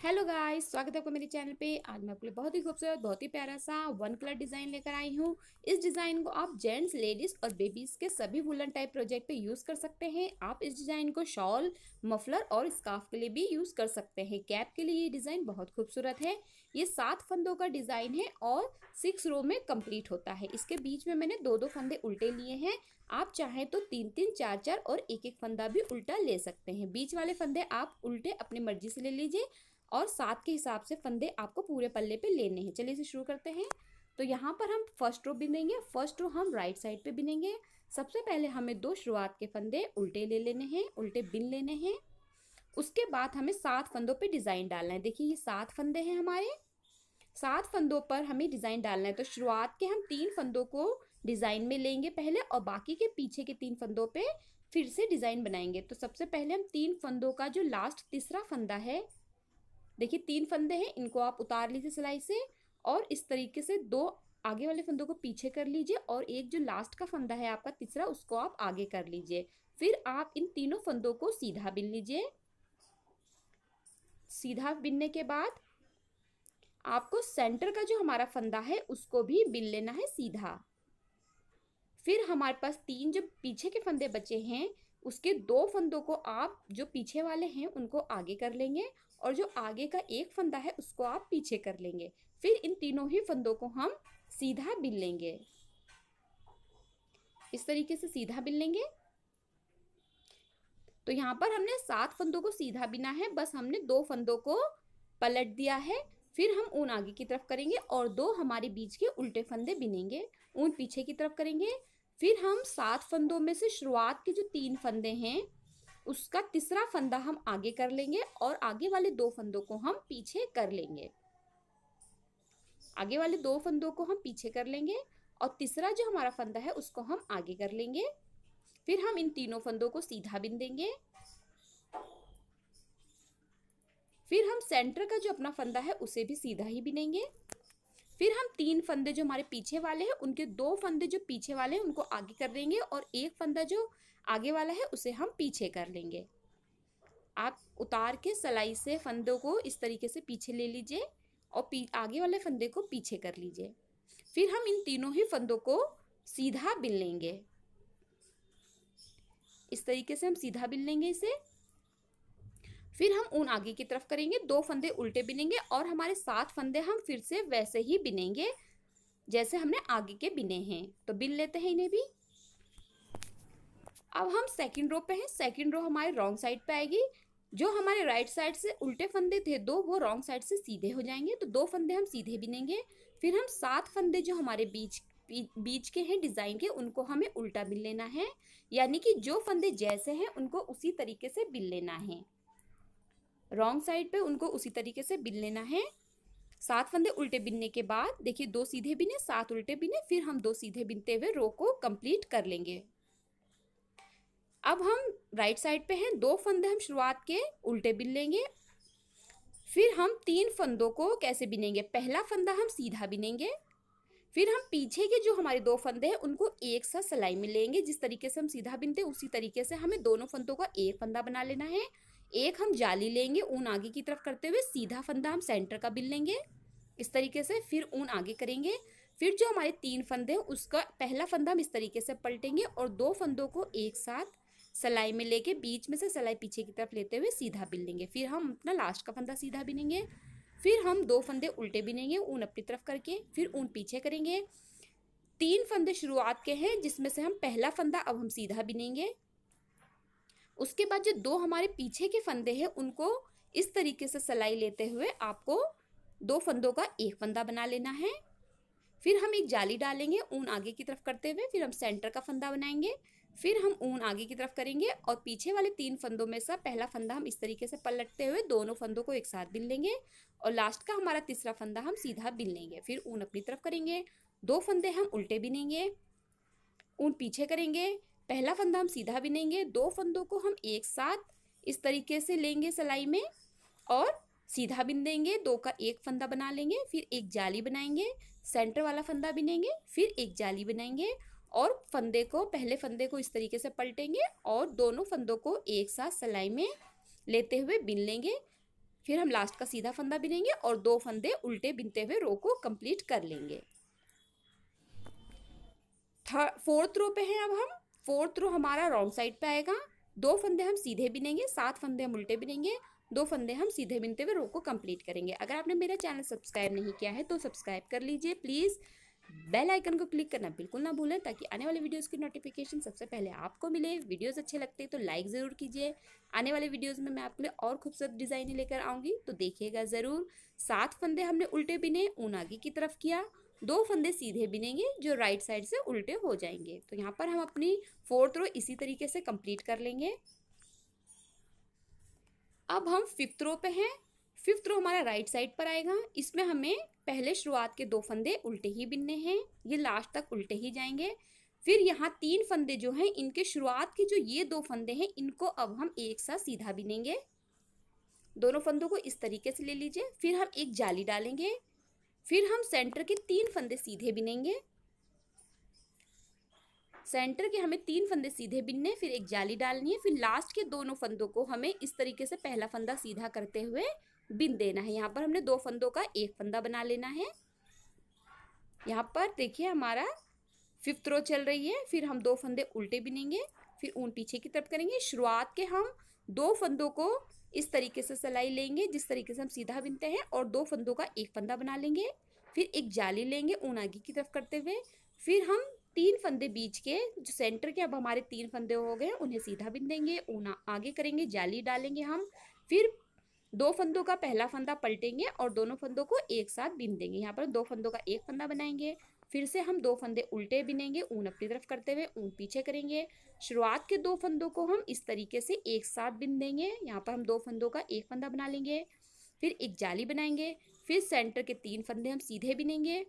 Hello guys, स्वागत है आपका मेरे चैनल पे। आज मैं आपके लिए बहुत ही खूबसूरत, बहुत ही प्यारा सा वन कलर डिज़ाइन लेकर आई हूँ। इस डिज़ाइन को आप जेंट्स, लेडीज़ और बेबीज़ के सभी वुलन टाइप प्रोजेक्ट पे यूज़ कर सकते हैं। आप इस डिज़ाइन को शॉल, मफलर और स्कार्फ के लिए भी यूज़ कर सकते हैं। कैप के लिए ये डिज़ाइन बहुत खूबसूरत है। ये 7 फंदों का डिज़ाइन है और 6 रो में कंप्लीट होता है। इसके बीच में मैंने 2-2 फंदे उल्टे लिए हैं। आप चाहें तो 3-3, 4-4 और 1-1 फंदा भी उल्टा ले सकते हैं। बीच वाले फंदे आप उल्टे अपनी मर्जी से ले लीजिए और 7 के हिसाब से फंदे आपको पूरे पल्ले पे लेने हैं। चलिए इसे शुरू करते हैं। तो यहाँ पर हम फर्स्ट रो बिनेंगे। फर्स्ट रो हम राइट साइड पे बिनेंगे। सबसे पहले हमें 2 शुरुआत के फंदे उल्टे ले लेने हैं, उल्टे बिन लेने हैं। उसके बाद हमें 7 फंदों पे डिज़ाइन डालना है। देखिए ये 7 फंदे हैं हमारे। 7 फंदों पर हमें डिज़ाइन डालना है। तो शुरुआत के हम 3 फंदों को डिज़ाइन में लेंगे पहले और बाकी के पीछे के 3 फंदों पे फिर से डिज़ाइन बनाएंगे। तो सबसे पहले हम 3 फंदों का जो लास्ट तीसरा फंदा है, देखिए 3 फंदे हैं, इनको आप उतार लीजिए सिलाई से और इस तरीके से 2 आगे वाले फंदों को पीछे कर लीजिए और एक जो लास्ट का फंदा है आपका तीसरा, उसको आप आगे कर लीजिए। फिर आप इन तीनों फंदों को सीधा बिन लीजिए। सीधा बिनने के बाद आपको सेंटर का जो हमारा फंदा है उसको भी बिन लेना है सीधा। फिर हमारे पास 3 जो पीछे के फंदे बचे हैं, उसके 2 फंदों को आप जो पीछे वाले हैं उनको आगे कर लेंगे और जो आगे का एक फंदा है उसको आप पीछे कर लेंगे। फिर इन तीनों ही फंदों को हम सीधा बिन लेंगे। इस तरीके से सीधा बिन लेंगे। तो यहाँ पर हमने 7 फंदों को सीधा बिना है, बस हमने 2 फंदों को पलट दिया है। फिर हम ऊन आगे की तरफ करेंगे और 2 हमारे बीच के उल्टे फंदे बिनेंगे। ऊन पीछे की तरफ करेंगे। फिर हम 7 फंदों में से शुरुआत के जो 3 फंदे हैं उसका तीसरा फंदा हम आगे कर लेंगे और आगे वाले 2 फंदों को हम पीछे कर लेंगे। आगे वाले 2 फंदों को हम पीछे कर लेंगे और तीसरा जो हमारा फंदा है उसको हम आगे कर लेंगे। फिर हम इन तीनों फंदों को सीधा बिन देंगे। फिर हम सेंटर का जो अपना फंदा है उसे भी सीधा ही बिनेंगे। फिर हम 3 फंदे जो हमारे पीछे वाले हैं उनके 2 फंदे जो पीछे वाले हैं उनको आगे कर देंगे और एक फंदा जो आगे वाला है उसे हम पीछे कर लेंगे। आप उतार के सिलाई से फंदों को इस तरीके से पीछे ले लीजिए और आगे वाले फंदे को पीछे कर लीजिए। फिर हम इन तीनों ही फंदों को सीधा बिन लेंगे। इस तरीके से हम सीधा बिन लेंगे इसे। फिर हम ऊन आगे की तरफ करेंगे, 2 फंदे उल्टे बिनेंगे और हमारे 7 फंदे हम फिर से वैसे ही बिनेंगे जैसे हमने आगे के बिने हैं। तो बिन लेते हैं इन्हें भी। अब हम सेकंड रो पे हैं। सेकंड रो हमारे रॉन्ग साइड पे आएगी। जो हमारे राइट साइड से उल्टे फंदे थे 2, वो रॉन्ग साइड से सीधे हो जाएंगे। तो 2 फंदे हम सीधे बिनेंगे। फिर हम 7 फंदे जो हमारे बीच के हैं डिजाइन के, उनको हमें उल्टा बिन लेना है। यानी कि जो फंदे जैसे हैं उनको उसी तरीके से बिन लेना है। रॉन्ग साइड पे उनको उसी तरीके से बिन लेना है। 7 फंदे उल्टे बिनने के बाद देखिए 2 सीधे बिने, 7 उल्टे बिने, फिर हम 2 सीधे बिनते हुए रो को कंप्लीट कर लेंगे। अब हम राइट साइड पे हैं। 2 फंदे हम शुरुआत के उल्टे बिन लेंगे। फिर हम 3 फंदों को कैसे बिनेंगे, पहला फंदा हम सीधा बिनेंगे। फिर हम पीछे के जो हमारे 2 फंदे हैं उनको एक साथ सिलाई में लेंगे। जिस तरीके से हम सीधा बिनते हैं उसी तरीके से हमें दोनों फंदों का एक फंदा बना लेना है। एक हम जाली लेंगे, ऊन आगे की तरफ करते हुए सीधा फंदा हम सेंटर का बिन लेंगे इस तरीके से। फिर ऊन आगे करेंगे। फिर जो हमारे 3 फंदे हैं उसका पहला फंदा हम इस तरीके से पलटेंगे और 2 फंदों को एक साथ सिलाई में लेके बीच में से सिलाई पीछे की तरफ लेते हुए सीधा बिन लेंगे। फिर हम अपना लास्ट का फंदा सीधा बिनेंगे। फिर हम 2 फंदे उल्टे बिनेंगे ऊन अपनी तरफ करके, फिर ऊन पीछे करेंगे। 3 फंदे शुरुआत के हैं जिसमें से हम पहला फंदा अब हम सीधा बिनेंगे। उसके बाद जो 2 हमारे पीछे के फंदे हैं उनको इस तरीके से सिलाई लेते हुए आपको 2 फंदों का एक फंदा बना लेना है। फिर हम एक जाली डालेंगे ऊन आगे की तरफ करते हुए, फिर हम सेंटर का फंदा बनाएंगे। फिर हम ऊन आगे की तरफ करेंगे और पीछे वाले 3 फंदों में से पहला फंदा हम इस तरीके से पलटते हुए दोनों फंदों को एक साथ बिन लेंगे और लास्ट का हमारा तीसरा फंदा हम सीधा बिन लेंगे। फिर ऊन अपनी तरफ करेंगे, 2 फंदे हम उल्टे बिनेंगे, ऊन पीछे करेंगे, पहला फंदा हम सीधा बिनेंगे, 2 फंदों को हम एक साथ इस तरीके से लेंगे सिलाई में और सीधा बिन देंगे, 2 का एक फंदा बना लेंगे। फिर एक जाली बनाएंगे, सेंटर वाला फंदा बिनेंगे, फिर एक जाली बनाएंगे और फंदे को पहले फंदे को इस तरीके से पलटेंगे और दोनों फंदों को एक साथ सिलाई में लेते हुए बिन लेंगे। फिर हम लास्ट का सीधा फंदा बिनेंगे और 2 फंदे उल्टे बिनते हुए रो को कंप्लीट कर लेंगे। फोर्थ रो पे हैं अब हम। फोर्थ रो हमारा रॉन्ग साइड पे आएगा। 2 फंदे हम सीधे बिनेंगे, 7 फंदे हम उल्टे बिनेंगे, 2 फंदे हम सीधे बिनते हुए रो को कंप्लीट करेंगे। अगर आपने मेरा चैनल सब्सक्राइब नहीं किया है तो सब्सक्राइब कर लीजिए प्लीज़। बेल आइकन को क्लिक करना बिल्कुल ना भूलें ताकि आने वाले वीडियोस की नोटिफिकेशन सबसे पहले आपको मिले। वीडियोस अच्छे लगते हैं तो लाइक ज़रूर कीजिए। आने वाले वीडियोस में मैं आपके लिए और खूबसूरत डिज़ाइनें लेकर आऊँगी, तो देखिएगा ज़रूर। 7 फंदे हमने उल्टे बिने, ऊन आगे की तरफ किया, 2 फंदे सीधे बिनेंगे जो राइट साइड से उल्टे हो जाएंगे। तो यहाँ पर हम अपनी फोर्थ रो इसी तरीके से कंप्लीट कर लेंगे। अब हम फिफ्थ रो पे हैं। फिफ्थ रो हमारा राइट साइड पर आएगा। इसमें हमें पहले शुरुआत के 2 फंदे उल्टे ही बिनने हैं, ये लास्ट तक उल्टे ही जाएंगे। फिर यहाँ 3 फंदे जो हैं इनके शुरुआत के जो ये 2 फंदे हैं इनको अब हम एक साथ सीधा बिनेंगे। दोनों फंदों को इस तरीके से ले लीजिए। फिर हम एक जाली डालेंगे। फिर हम सेंटर के 3 फंदे सीधे बिनेंगे। सेंटर के हमें 3 फंदे सीधे बिनने, फिर एक जाली डालनी है। फिर लास्ट के दोनों फंदों को हमें इस तरीके से पहला फंदा सीधा करते हुए बिन देना है। यहाँ पर हमने 2 फंदों का एक फंदा बना लेना है। यहाँ पर देखिए हमारा फिफ्थ रो चल रही है। फिर हम 2 फंदे उल्टे बिनेंगे, फिर ऊन पीछे की तरफ करेंगे। शुरुआत के हम 2 फंदों को इस तरीके से सिलाई लेंगे जिस तरीके से हम सीधा बिनते हैं और 2 फंदों का एक फंदा बना लेंगे। फिर एक जाली लेंगे ऊन आगे की तरफ करते हुए। फिर हम 3 फंदे बीच के जो सेंटर के अब हमारे 3 फंदे हो गए उन्हें सीधा बिन देंगे, ऊन आगे करेंगे, जाली डालेंगे हम। फिर 2 फंदों का पहला फंदा पलटेंगे और दोनों फंदों को एक साथ बिन देंगे। यहाँ पर 2 फंदों का एक फंदा बनाएंगे। फिर से हम 2 फंदे उल्टे बिनेंगे, ऊन अपनी तरफ करते हुए, ऊन पीछे करेंगे। शुरुआत के 2 फंदों को हम इस तरीके से एक साथ बिन देंगे। यहाँ पर हम 2 फंदों का एक फंदा बना लेंगे, फिर एक जाली बनाएंगे। फिर सेंटर के 3 फंदे हम सीधे बिनेंगे।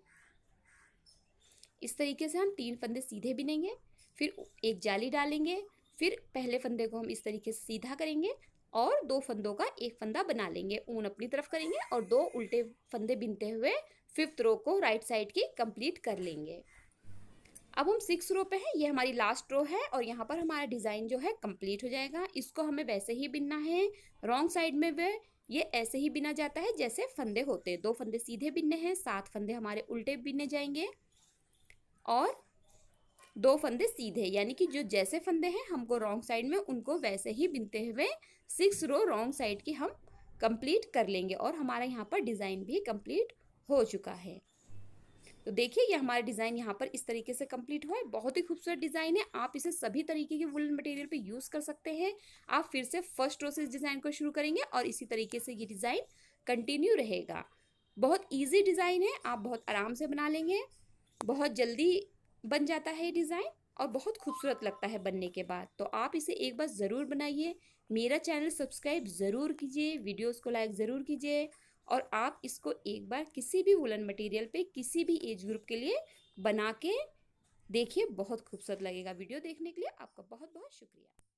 इस तरीके से हम 3 फंदे सीधे बिनेंगे, फिर एक जाली डालेंगे। फिर पहले फंदे को हम इस तरीके से सीधा करेंगे और 2 फंदों का एक फंदा बना लेंगे, ऊन अपनी तरफ करेंगे और 2 उल्टे फंदे बिनते हुए फिफ्थ रो को राइट साइड की कंप्लीट कर लेंगे। अब हम 6 रो पे हैं, ये हमारी लास्ट रो है और यहाँ पर हमारा डिज़ाइन जो है कंप्लीट हो जाएगा। इसको हमें वैसे ही बिनना है। रॉन्ग साइड में वे ये ऐसे ही बिना जाता है जैसे फंदे होते हैं। 2 फंदे सीधे बिनने हैं, 7 फंदे हमारे उल्टे बिने जाएंगे और 2 फंदे सीधे, यानी कि जो जैसे फंदे हैं हमको रॉन्ग साइड में उनको वैसे ही बिनते हुए 6 रो रॉन्ग साइड की हम कंप्लीट कर लेंगे और हमारा यहाँ पर डिज़ाइन भी कंप्लीट हो चुका है। तो देखिए ये हमारा डिज़ाइन यहाँ पर इस तरीके से कंप्लीट हुआ है। बहुत ही खूबसूरत डिज़ाइन है। आप इसे सभी तरीके के वुलन मटेरियल पे यूज़ कर सकते हैं। आप फिर से फर्स्ट रो से इस डिज़ाइन को शुरू करेंगे और इसी तरीके से ये डिज़ाइन कंटिन्यू रहेगा। बहुत ईजी डिज़ाइन है, आप बहुत आराम से बना लेंगे। बहुत जल्दी बन जाता है ये डिज़ाइन और बहुत खूबसूरत लगता है बनने के बाद। तो आप इसे एक बार ज़रूर बनाइए। मेरा चैनल सब्सक्राइब ज़रूर कीजिए, वीडियोस को लाइक ज़रूर कीजिए और आप इसको एक बार किसी भी वुलन मटेरियल पे किसी भी एज ग्रुप के लिए बना के देखिए, बहुत खूबसूरत लगेगा। वीडियो देखने के लिए आपका बहुत बहुत शुक्रिया।